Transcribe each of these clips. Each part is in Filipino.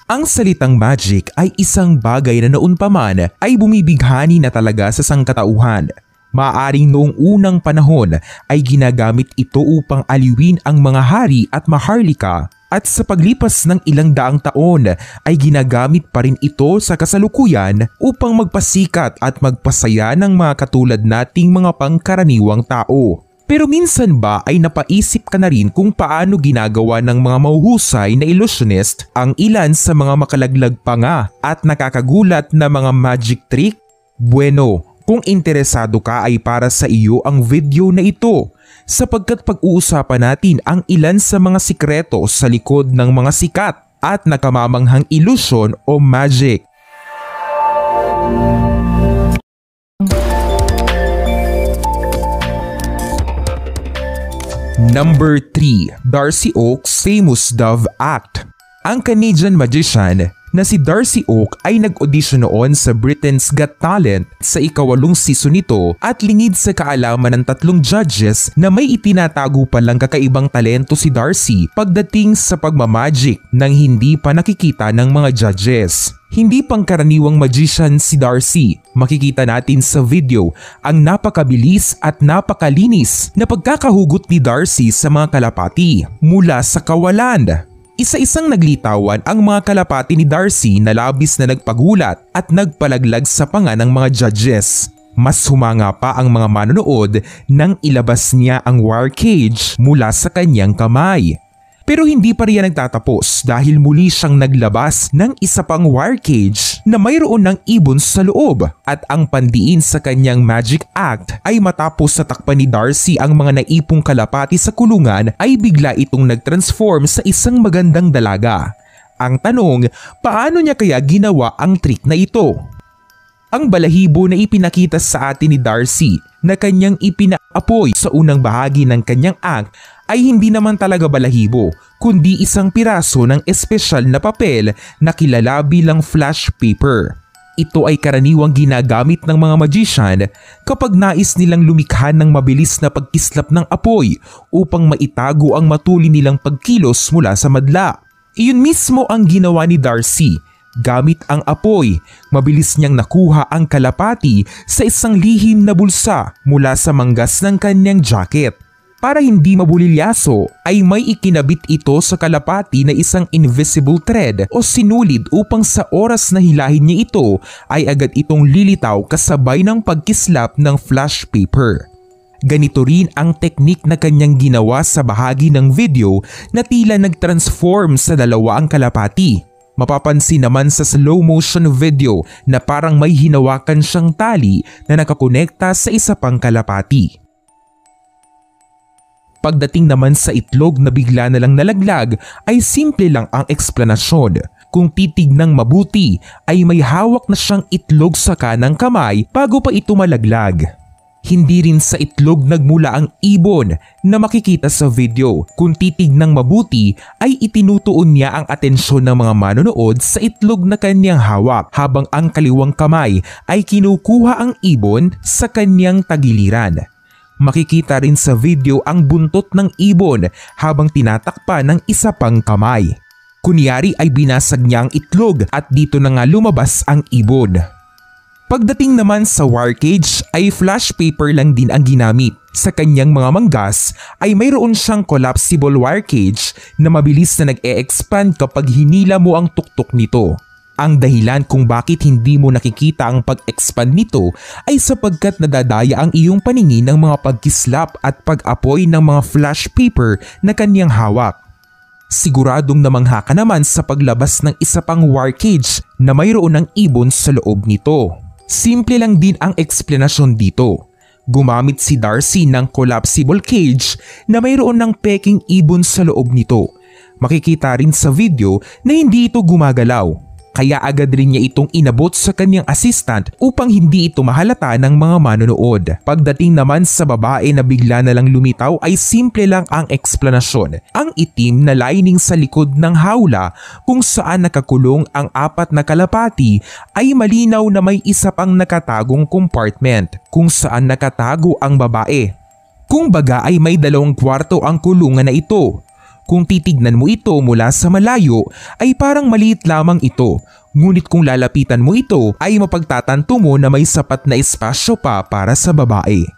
Ang salitang magic ay isang bagay na noon pa man ay bumibighani na talaga sa sangkatauhan. Maaaring noong unang panahon ay ginagamit ito upang aliwin ang mga hari at maharlika, at sa paglipas ng ilang daang taon ay ginagamit pa rin ito sa kasalukuyan upang magpasikat at magpasaya ng mga katulad nating mga pangkaraniwang tao. Pero minsan ba ay napaisip ka na rin kung paano ginagawa ng mga mahuhusay na illusionist ang ilan sa mga makalaglag pa nga at nakakagulat na mga magic trick? Bueno, kung interesado ka ay para sa iyo ang video na ito, sapagkat pag-uusapan natin ang ilan sa mga sikreto sa likod ng mga sikat at nakamamanghang illusion o magic. Number 3. Darcy Oak's famous Dove Act. Ang Canadian magician na si Darcy Oak ay nag-audition noon sa Britain's Got Talent sa ika-8 season nito at lingid sa kaalaman ng 3 judges na may itinatago palang kakaibang talento si Darcy pagdating sa pagmamagic nang hindi pa nakikita ng mga judges. Hindi pangkaraniwang magician si Darcy. Makikita natin sa video ang napakabilis at napakalinis na pagkakahugot ni Darcy sa mga kalapati mula sa kawalan. Isa-isang naglitawan ang mga kalapati ni Darcy na labis na nagpagulat at nagpalaglag sa panga ng mga judges. Mas humanga pa ang mga manonood nang ilabas niya ang wire cage mula sa kanyang kamay. Pero hindi pa riyan nagtatapos dahil muli siyang naglabas ng isa pang wire cage na mayroon ng ibon sa loob, at ang pandiin sa kanyang magic act ay matapos sa takpan ni Darcy ang mga naipong kalapati sa kulungan ay bigla itong nagtransform sa isang magandang dalaga. Ang tanong, paano niya kaya ginawa ang trick na ito? Ang balahibo na ipinakita sa atin ni Darcy na kanyang ipinaapoy sa unang bahagi ng kanyang act ay hindi naman talaga balahibo, kundi isang piraso ng espesyal na papel na kilala bilang flash paper. Ito ay karaniwang ginagamit ng mga magician kapag nais nilang lumikha ng mabilis na pagkislap ng apoy upang maitago ang matuli nilang pagkilos mula sa madla. Iyon mismo ang ginawa ni Darcy. Gamit ang apoy, mabilis niyang nakuha ang kalapati sa isang lihim na bulsa mula sa manggas ng kanyang jacket. Para hindi mabulilyaso ay may ikinabit ito sa kalapati na isang invisible thread o sinulid upang sa oras na hilahin niya ito ay agad itong lilitaw kasabay ng pagkislap ng flash paper. Ganito rin ang teknik na kanyang ginawa sa bahagi ng video na tila nag-transform sa dalawa ang kalapati. Mapapansin naman sa slow motion video na parang may hinawakan siyang tali na nakakonekta sa isa pang kalapati. Pagdating naman sa itlog na bigla na lang nalaglag ay simple lang ang eksplanasyon. Kung titignang mabuti ay may hawak na siyang itlog sa kanang kamay bago pa ito malaglag. Hindi rin sa itlog nagmula ang ibon na makikita sa video. Kung titignang mabuti ay itinutuon niya ang atensyon ng mga manonood sa itlog na kanyang hawak habang ang kaliwang kamay ay kinukuha ang ibon sa kanyang tagiliran. Makikita rin sa video ang buntot ng ibon habang tinatakpan ng isa pang kamay. Kunyari ay binasag niya ang itlog at dito na nga lumabas ang ibon. Pagdating naman sa wire cage ay flash paper lang din ang ginamit. Sa kanyang mga manggas ay mayroon siyang collapsible wire cage na mabilis na nag-e-expand kapag hinila mo ang tuktok nito. Ang dahilan kung bakit hindi mo nakikita ang pag-expand nito ay sapagkat nadadaya ang iyong paningin ng mga pagkislap at pag-apoy ng mga flash paper na kanyang hawak. Siguradong namangha ka naman sa paglabas ng isa pang wire cage na mayroon ng ibon sa loob nito. Simple lang din ang eksplanasyon dito. Gumamit si Darcy ng collapsible cage na mayroon ng peking ibon sa loob nito. Makikita rin sa video na hindi ito gumagalaw. Kaya agad rin niya itong inabot sa kanyang assistant upang hindi ito mahalata ng mga manonood. Pagdating naman sa babae na bigla na lang lumitaw ay simple lang ang eksplanasyon. Ang itim na lining sa likod ng hawla kung saan nakakulong ang 4 na kalapati ay malinaw na may isa pang nakatagong compartment kung saan nakatago ang babae. Kung baga ay may 2 kwarto ang kulungan na ito. Kung titignan mo ito mula sa malayo ay parang maliit lamang ito, ngunit kung lalapitan mo ito ay mapagtatanto mo na may sapat na espasyo pa para sa babae.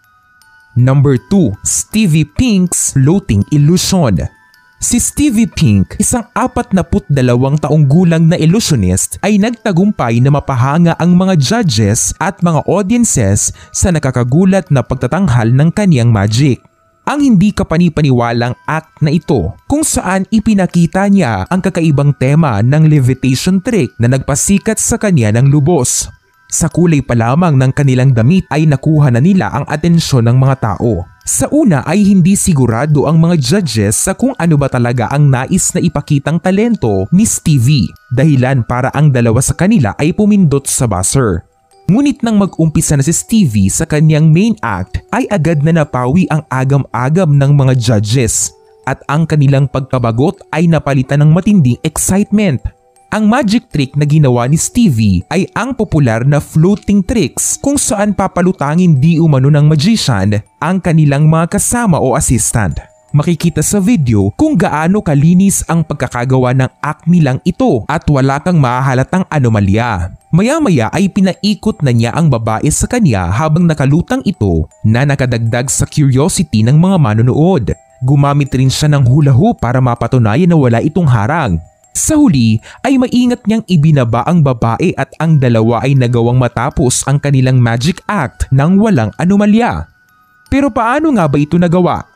Number 2. Stevie Pink's Floating Illusion. Si Stevie Pink, isang 42 taong gulang na illusionist, ay nagtagumpay na mapahanga ang mga judges at mga audiences sa nakakagulat na pagtatanghal ng kaniyang magic. Ang hindi kapanipaniwalang act na ito kung saan ipinakita niya ang kakaibang tema ng levitation trick na nagpasikat sa kanya ng lubos. Sa kulay pa lamang ng kanilang damit ay nakuha na nila ang atensyon ng mga tao. Sa una ay hindi sigurado ang mga judges sa kung ano ba talaga ang nais na ipakitang talento ni Stevie, dahilan para ang dalawa sa kanila ay pumindot sa buzzer. Ngunit nang mag-umpisa na si Stevie sa kanyang main act ay agad na napawi ang agam-agam ng mga judges at ang kanilang pagkabagot ay napalitan ng matinding excitement. Ang magic trick na ginawa ni Stevie ay ang popular na floating tricks kung saan papalutangin di umano ng magician ang kanilang mga kasama o assistant. Makikita sa video kung gaano kalinis ang pagkakagawa ng act nilang ito at wala kang mahahalatang anomalya. Maya-maya ay pinaikot na niya ang babae sa kanya habang nakalutang ito na nakadagdag sa curiosity ng mga manonood. Gumamit rin siya ng hula hoop para mapatunayan na wala itong harang. Sa huli ay maingat niyang ibinaba ang babae at ang dalawa ay nagawang matapos ang kanilang magic act nang walang anomalya. Pero paano nga ba ito nagawa?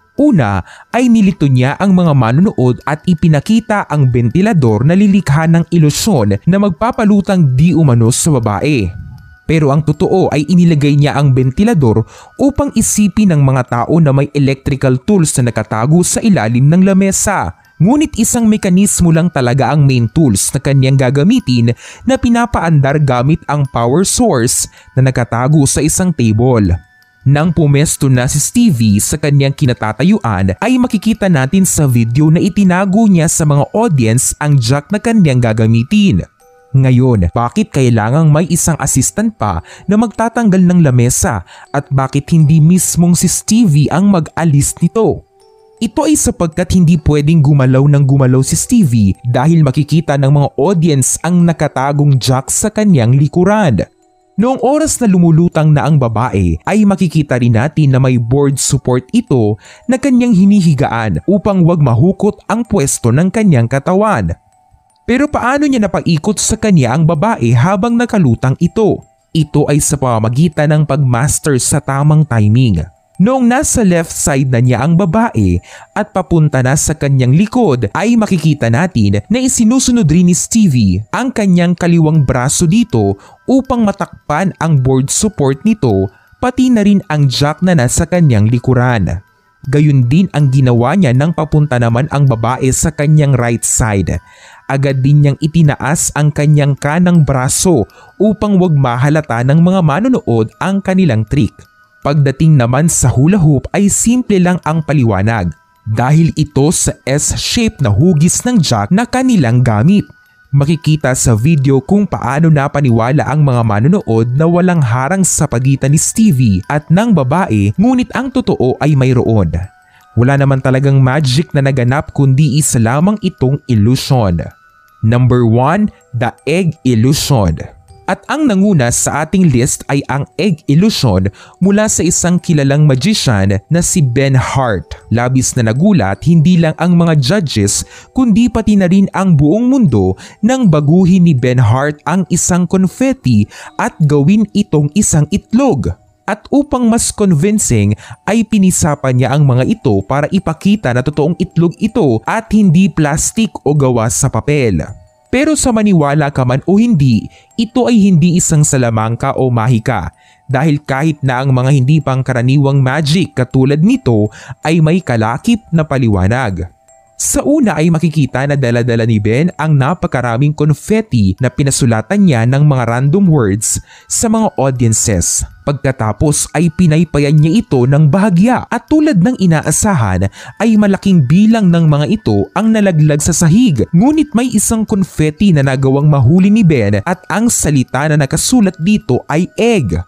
Una ay nilito niya ang mga manonood at ipinakita ang bentilador na lilikha ng ilusyon na magpapalutang di umano sa babae. Pero ang totoo ay inilagay niya ang bentilador upang isipin ng mga tao na may electrical tools na nakatago sa ilalim ng lamesa. Ngunit isang mekanismo lang talaga ang main tools na kanyang gagamitin na pinapaandar gamit ang power source na nakatago sa isang table. Nang pumesto na si Stevie sa kanyang kinatatayuan ay makikita natin sa video na itinago niya sa mga audience ang jack na kanyang gagamitin. Ngayon, bakit kailangang may isang assistant pa na magtatanggal ng lamesa at bakit hindi mismong si Stevie ang mag-alis nito? Ito ay sapagkat hindi pwedeng gumalaw ng gumalaw si Stevie dahil makikita ng mga audience ang nakatagong jack sa kanyang likuran. Noong oras na lumulutang na ang babae ay makikita rin natin na may board support ito na kanyang hinihigaan upang wag mahukot ang pwesto ng kanyang katawan. Pero paano niya napaikot sa kanya ang babae habang nakalutang ito? Ito ay sa pamamagitan ng pagmaster sa tamang timing. Noong nasa left side na niya ang babae at papunta na sa kanyang likod ay makikita natin na isinusunod rin ni Stevie ang kanyang kaliwang braso dito upang matakpan ang board support nito pati na rin ang jack na nasa kanyang likuran. Gayun din ang ginawa niya nang papunta naman ang babae sa kanyang right side. Agad din niyang itinaas ang kanyang kanang braso upang wag mahalata ng mga manonood ang kanilang trick. Pagdating naman sa hula hoop ay simple lang ang paliwanag dahil ito sa S-shape na hugis ng jack na kanilang gamit. Makikita sa video kung paano napaniwala ang mga manonood na walang harang sa pagitan ni Stevie at ng babae, ngunit ang totoo ay mayroon. Wala naman talagang magic na naganap kundi isa lamang itong illusion. Number 1. The Egg Illusion. At ang nanguna sa ating list ay ang egg illusion mula sa isang kilalang magician na si Ben Hart. Labis na nagulat hindi lang ang mga judges kundi pati na rin ang buong mundo nang baguhin ni Ben Hart ang isang confetti at gawin itong isang itlog. At upang mas convincing ay pinisapan niya ang mga ito para ipakita na totoong itlog ito at hindi plastic o gawa sa papel. Pero sa maniwala ka man o hindi, ito ay hindi isang salamangka o mahika dahil kahit na ang mga hindi pangkaraniwang magic katulad nito ay may kalakip na paliwanag. Sa una ay makikita na dala-dala ni Ben ang napakaraming confetti na pinasulatan niya ng mga random words sa mga audiences. Pagkatapos ay pinaypayan niya ito ng bahagya at tulad ng inaasahan ay malaking bilang ng mga ito ang nalaglag sa sahig. Ngunit may isang confetti na nagawang mahuli ni Ben at ang salita na nakasulat dito ay egg.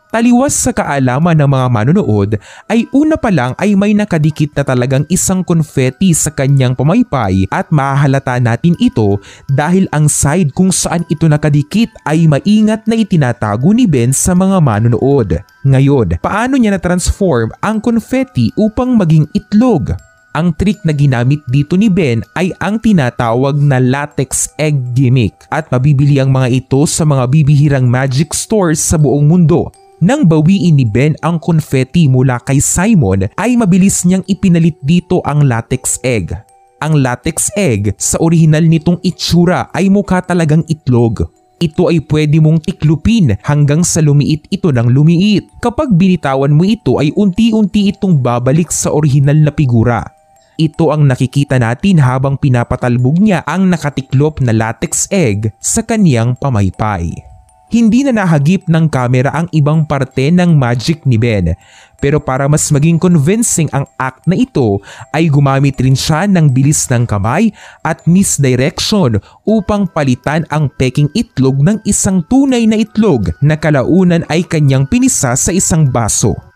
Taliwas sa kaalaman ng mga manonood ay una pa lang ay may nakadikit na talagang isang confetti sa kanyang pamaypay at mahahalata natin ito dahil ang side kung saan ito nakadikit ay maingat na itinatago ni Ben sa mga manonood. Ngayon, paano niya na-transform ang confetti upang maging itlog? Ang trick na ginamit dito ni Ben ay ang tinatawag na latex egg gimmick at mabibili ang mga ito sa mga bibihirang magic stores sa buong mundo. Nang bawiin ni Ben ang confetti mula kay Simon ay mabilis niyang ipinalit dito ang latex egg. Ang latex egg sa orihinal nitong itsura ay mukha talagang itlog. Ito ay pwede mong tiklupin hanggang sa lumiit ito ng lumiit. Kapag binitawan mo ito ay unti-unti itong babalik sa orihinal na figura. Ito ang nakikita natin habang pinapatalbog niya ang nakatiklop na latex egg sa kaniyang pamaypay. Hindi na nahagip ng kamera ang ibang parte ng magic ni Ben, pero para mas maging convincing ang act na ito ay gumamit rin siya ng bilis ng kamay at misdirection upang palitan ang peking itlog ng isang tunay na itlog na kalaunan ay kanyang pinisa sa isang baso.